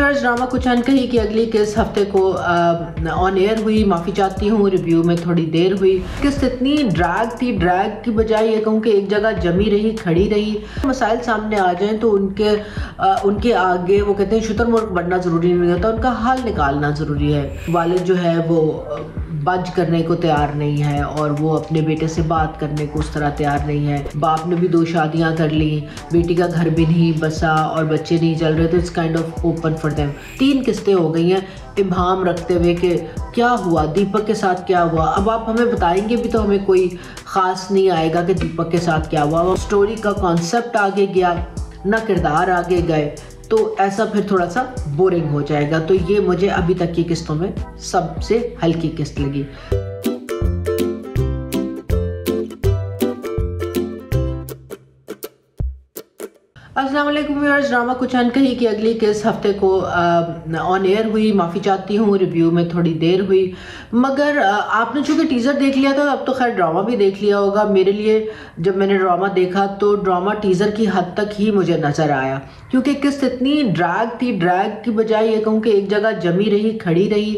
Drama कुछ अनकही की अगली किस्त हफ्ते को ऑन एयर हुई। माफ़ी चाहती हूँ, रिव्यू में थोड़ी देर हुई। किस्त इतनी ड्रैग थी, ड्रैग की बजाय ये कहूँ कि एक जगह जमी रही, खड़ी रही। मसाइल सामने आ जाएं तो उनके आगे वो कहते हैं शुतुरमुर्ग बनना ज़रूरी नहीं होता, उनका हल निकालना ज़रूरी है। वालिद जो है वो बच करने को तैयार नहीं है और वो अपने बेटे से बात करने को उस तरह तैयार नहीं है। बाप ने भी 2 शादियाँ कर ली, बेटी का घर भी नहीं बसा और बच्चे नहीं चल रहे, तो it's kind of open for them. 3 किस्तें हो गई हैं इब्हाम रखते हुए कि क्या हुआ, दीपक के साथ क्या हुआ। अब आप हमें बताएंगे भी तो हमें कोई ख़ास नहीं आएगा कि दीपक के साथ क्या हुआ। स्टोरी का कॉन्सेप्ट आगे गया ना, किरदार आगे गए, तो ऐसा फिर थोड़ा सा बोरिंग हो जाएगा। तो ये मुझे अभी तक की किस्तों में सबसे हल्की किस्त लगी। अस्सलाम वालेकुम व्यूअर्स, ड्रामा कुछ अनकही की अगली किस्त हफ्ते को ऑन एयर हुई। माफ़ी चाहती हूँ, रिव्यू में थोड़ी देर हुई, मगर आपने चूँकि टीज़र देख लिया था, अब तो खैर ड्रामा भी देख लिया होगा। मेरे लिए जब मैंने ड्रामा देखा तो ड्रामा टीज़र की हद तक ही मुझे नज़र आया, क्योंकि किस्त इतनी ड्रैग थी, ड्रैग की बजाय ये कहूँ कि एक जगह जमी रही, खड़ी रही।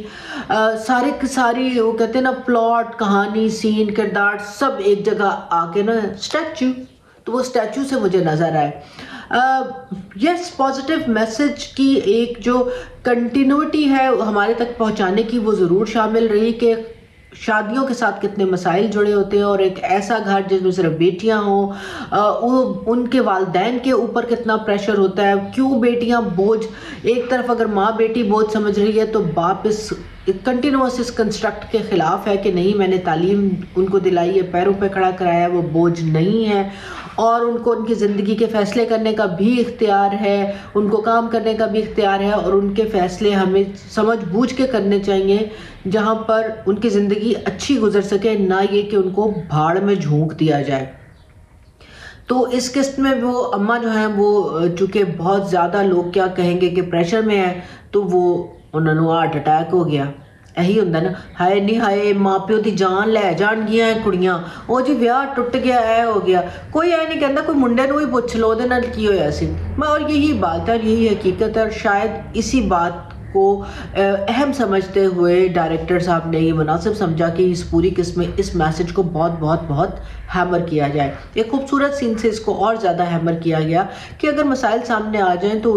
सारी वो कहते हैं ना, प्लॉट, कहानी, सीन, किरदार सब एक जगह आके ना स्टैचू, तो वो स्टैचू से मुझे नज़र आए। यस, पॉजिटिव मैसेज की एक जो कंटिन्यूटी है हमारे तक पहुंचाने की, वो ज़रूर शामिल रही कि शादियों के साथ कितने मसाइल जुड़े होते हैं और एक ऐसा घर जिसमें सिर्फ बेटियां हों, उनके वालिदैन के ऊपर कितना प्रेशर होता है। क्यों बेटियां बोझ, एक तरफ अगर माँ बेटी बोझ समझ रही है तो बाप इस कंटिन्यूस इस कंस्ट्रक्ट के ख़िलाफ़ है कि नहीं, मैंने तालीम उनको दिलाई है, पैरों पे खड़ा कराया, वो बोझ नहीं है और उनको उनकी ज़िंदगी के फ़ैसले करने का भी इख्तियार है, उनको काम करने का भी इख्तियार है और उनके फ़ैसले हमें समझ बूझ के करने चाहिए जहाँ पर उनकी ज़िंदगी अच्छी गुजर सके, ना ये कि उनको भाड़ में झोंक दिया जाए। तो इस किस्त में वो अम्मा जो हैं वो चूँकि बहुत ज़्यादा लोग क्या कहेंगे कि प्रेशर में है, तो वो उन्होंने हार्ट अटैक हो गया। यही होंदा ना, हाय नहीं हाय माँ प्यो की जान लै जाणगियां कुड़ियां, ओ जी ब्याह टुट गया, है हो गया। कोई ऐ नहीं कहता, कोई मुंडे नूं ही पुछ लो उहदे नाल की होया सी। और यही बात है और यही हकीकत है और शायद इसी बात को अहम समझते हुए डायरेक्टर साहब ने ये मुनासिब समझा कि इस पूरी किस्म में इस मैसेज को बहुत हैमर किया जाए। एक खूबसूरत सीन से इसको और ज़्यादा हैमर किया गया कि अगर मसाइल सामने आ जाएं तो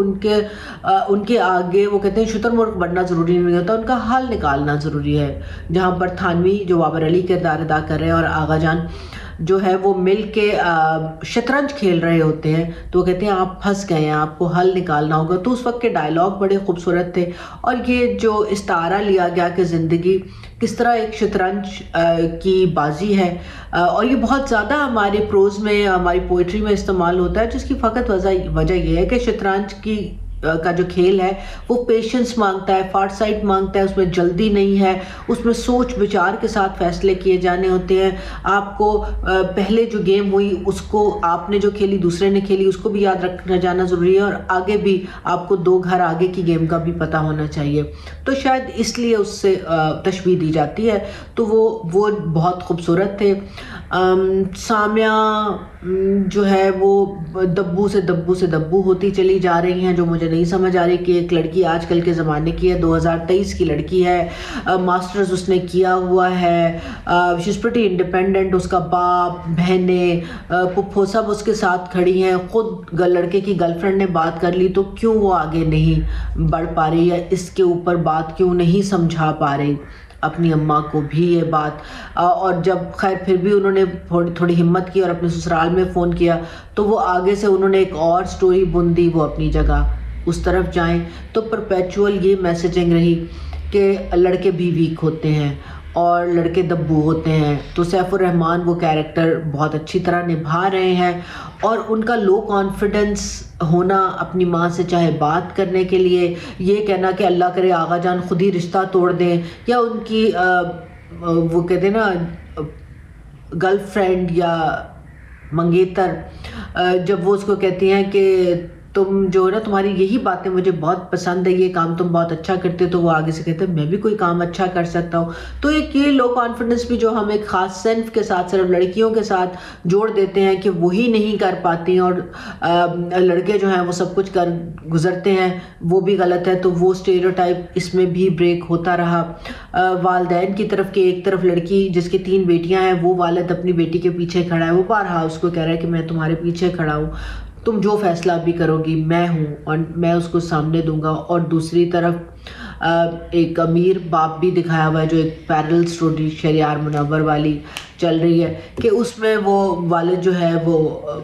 उनके आगे वो कहते हैं शुतुरमुर्ग बनना ज़रूरी नहीं होता, उनका हल निकालना ज़रूरी है। जहाँ पर थानवी जो बाबर अली किरदार अदा कर रहे हैं और आगा जान जो है वो मिल के शतरंज खेल रहे होते हैं, तो वो कहते हैं आप फंस गए हैं, आपको हल निकालना होगा। तो उस वक्त के डायलॉग बड़े खूबसूरत थे और ये जो इस्तारा लिया गया कि ज़िंदगी किस तरह एक शतरंज की बाजी है और ये बहुत ज़्यादा हमारी प्रोज़ में, हमारी पोइट्री में इस्तेमाल होता है, जिसकी फ़कत वजह यह है कि शतरंज का जो खेल है वो पेशेंस मांगता है, फारसाइट मांगता है, उसमें जल्दी नहीं है, उसमें सोच विचार के साथ फैसले किए जाने होते हैं। आपको पहले जो गेम हुई उसको आपने जो खेली, दूसरे ने खेली, उसको भी याद रखना जाना ज़रूरी है और आगे भी आपको 2 घर आगे की गेम का भी पता होना चाहिए। तो शायद इसलिए उससे तशबीह दी जाती है। तो वो बहुत खूबसूरत थे। सामिया जो है वो दब्बू से दब्बू होती चली जा रही हैं, जो मुझे नहीं समझ आ रही कि एक लड़की आजकल के ज़माने की है, 2023 की लड़की है, मास्टर्स उसने किया हुआ है, शी इज़ प्रीटी इंडिपेंडेंट, उसका बाप, बहनें, पुप्पो सब उसके साथ खड़ी हैं। ख़ुद लड़के की गर्लफ्रेंड ने बात कर ली, तो क्यों वो आगे नहीं बढ़ पा रही है, इसके ऊपर बात क्यों नहीं समझा पा रही अपनी अम्मा को भी ये बात। और जब खैर फिर भी उन्होंने थोड़ी हिम्मत की और अपने ससुराल में फ़ोन किया, तो वो आगे से उन्होंने एक और स्टोरी बुन दी, वो अपनी जगह उस तरफ जाएं। तो परपेचुअल ये मैसेजिंग रही कि लड़के भी वीक होते हैं और लड़के दब्बू होते हैं। तो सैफुर रहमान वो कैरेक्टर बहुत अच्छी तरह निभा रहे हैं और उनका लो कॉन्फिडेंस होना अपनी माँ से चाहे बात करने के लिए, ये कहना कि अल्लाह करे आगा जान खुद ही रिश्ता तोड़ दें, या उनकी वो कहते हैं ना गर्लफ्रेंड या मंगेतर, जब वो उसको कहती हैं कि تم جو ہے نا تمہاری یہی باتیں مجھے بہت پسند ہے, یہ کام تم بہت اچھا کرتے ہو, تو وہ آگے سے کہتے ہیں میں بھی کوئی کام اچھا کر سکتا ہوں. تو ایک یہ لو کانفیڈنس بھی جو ہم ایک خاص صنف کے ساتھ صرف لڑکیوں کے ساتھ جوڑ دیتے ہیں کہ وہی نہیں کر پاتی اور لڑکے جو ہیں وہ سب کچھ کر گزرتے ہیں, وہ بھی غلط ہے. تو وہ اسٹیریوٹائپ اس میں بھی بریک ہوتا رہا. والدین کی طرف کہ ایک طرف لڑکی جس کی 3 بیٹیاں ہیں وہ والد اپنی بیٹی کے پیچھے کھڑا ہے, وہ بارہا اس کو کہہ رہا ہے کہ میں تمہارے پیچھے کھڑا ہوں, تم جو فیصلہ بھی کرو گی میں ہوں اور میں اس کو سامنے دوں گا. اور دوسری طرف ایک امیر باپ بھی دکھایا ہوا ہے جو ایک پیرل اسٹوری شہریار منور والی چل رہی ہے کہ اس میں وہ والد جو ہے وہ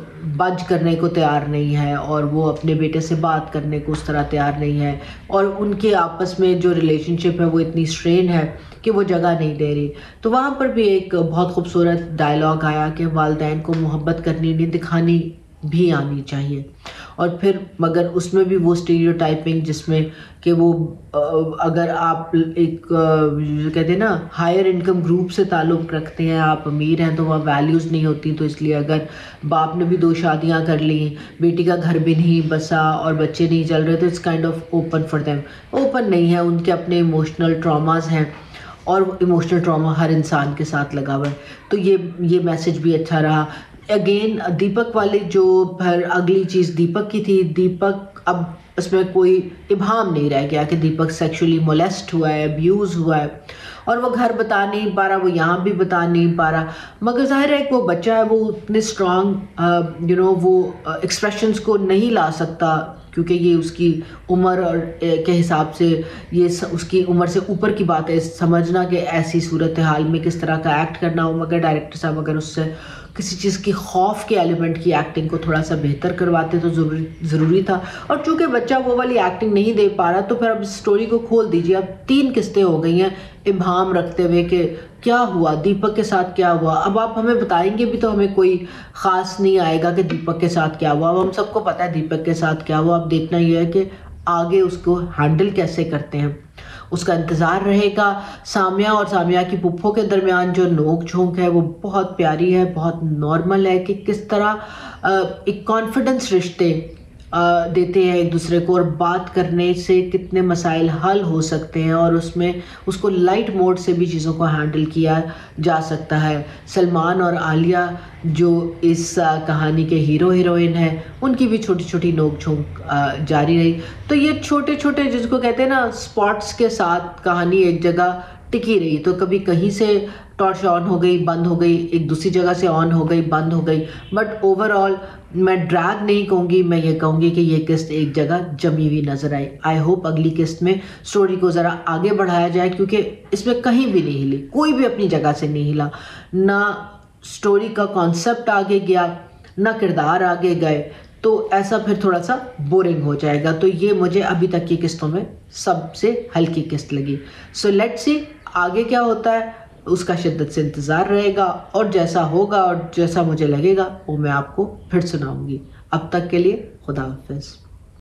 بج کرنے کو تیار نہیں ہے اور وہ اپنے بیٹے سے بات کرنے کو اس طرح تیار نہیں ہے, اور ان کے آپس میں جو ریلیشن شپ ہے وہ اتنی اسٹرین ہے کہ وہ جگہ نہیں دے رہی. تو وہاں پر بھی ایک بہت خوبصورت ڈائلاگ آیا کہ والدین کو محبت کرنی نہیں دکھانی بھی آنی چاہیے. اور پھر مگر اس میں بھی وہ اسٹیریوٹائپنگ جس میں کہ وہ اگر آپ ایک کہتے ہیں نا ہائر انکم گروپ سے تعلق رکھتے ہیں, آپ امیر ہیں, تو وہاں ویلیوز نہیں ہوتی. تو اس لیے اگر باپ نے بھی 2 شادیاں کر لیں, بیٹی کا گھر بھی نہیں بسا اور بچے نہیں چل رہے, تو it's kind of open for them. Open نہیں ہے, ان کے اپنے ایموشنل ٹراماز ہیں اور ایموشنل ٹراما ہر انسان کے ساتھ لگا ہوا ہے. تو یہ میسج بھی اچھا رہا. اگین دیپک والی جو پھر اگلی چیز دیپک کی تھی, دیپک اب اس میں کوئی ابہام نہیں رہ گیا کہ دیپک سیکشولی مولیسٹ ہوا ہے, ابیوز ہوا ہے, اور وہ گھر بتا نہیں پا رہا, وہ یہاں بھی بتا نہیں پا رہا. مگر ظاہر ہے کہ وہ بچہ ہے, وہ اتنے اسٹرانگ وہ ایکسپریشنز کو نہیں لا سکتا کیونکہ یہ اس کی عمر اور کے حساب سے یہ اس کی عمر سے اوپر کی بات ہے سمجھنا کہ ایسی صورتحال میں کس طرح کا ایکٹ کرنا ہو. مگر ڈائریکٹر صاحب اگر اس سے کسی چیز کی خوف کے ایلیمنٹ کی ایکٹنگ کو تھوڑا سا بہتر کرواتے تو ضروری تھا. اور چونکہ بچہ وہ والی ایکٹنگ نہیں دے پا رہا تو پھر اب اس سٹوری کو کھول دیجیے. اب 3 قسطیں ہو گئی ہیں ابہام رکھتے ہوئے کہ کیا ہوا دیپک کے ساتھ کیا ہوا. اب آپ ہمیں بتائیں گے بھی تو ہمیں کوئی خاص نہیں آئے گا کہ دیپک کے ساتھ کیا ہوا. اب ہم سب کو پتہ ہے دیپک کے ساتھ کیا ہوا. اب دیکھنا یہ ہے کہ آگے اس کو ہینڈل کیسے کرتے ہیں, اس کا انتظار رہے گا. سامیہ اور سامیہ کی پھپھو کے درمیان جو نوک جھونک ہے وہ بہت پیاری ہے, بہت نارمل ہے کہ کس طرح ایک کانفیڈنس رشتے دیتے ہیں ایک دوسرے کو, اور بات کرنے سے کتنے مسائل حل ہو سکتے ہیں, اور اس میں اس کو لائٹ موڈ سے بھی چیزوں کو ہینڈل کیا جا سکتا ہے. سلمان اور عالیہ جو اس کہانی کے ہیرو ہیروئن ہیں ان کی بھی چھوٹی چھوٹی نوک جھونک جاری رہی. تو یہ چھوٹے چھوٹے جس کو کہتے ہیں نا سپاٹس کے ساتھ کہانی ایک جگہ ٹکی رہی. تو کبھی کہیں سے ٹارچ آن ہو گئی بند ہو گئی, ایک دوسری جگہ سے آن ہو گئی بند ہو گئی, بٹ اوور آل میں ڈریگ نہیں کہوں گی, میں یہ کہوں گی کہ یہ قسط ایک جگہ جمی ہوئی نظر آئی. آئی ہوپ اگلی قسط میں سٹوری کو ذرا آگے بڑھایا جائے کیونکہ اس میں کہیں بھی نہیں ہلی, کوئی بھی اپنی جگہ سے نہیں ہلا, نہ سٹوری کا کانسیپٹ آگے گیا نہ کردار آگے گئے. تو ایسا پھر تھوڑا سا بورنگ ہو جائے گا. تو یہ مجھے ابھی تک کی قسطوں میں سب سے ہلکی قسط لگی. سو لیٹ سی آگے کیا ہوتا ہے, اس کا شدت سے انتظار رہے گا, اور جیسا ہوگا اور جیسا مجھے لگے گا وہ میں آپ کو پھر سناؤں گی. اب تک کے لیے خدا حافظ.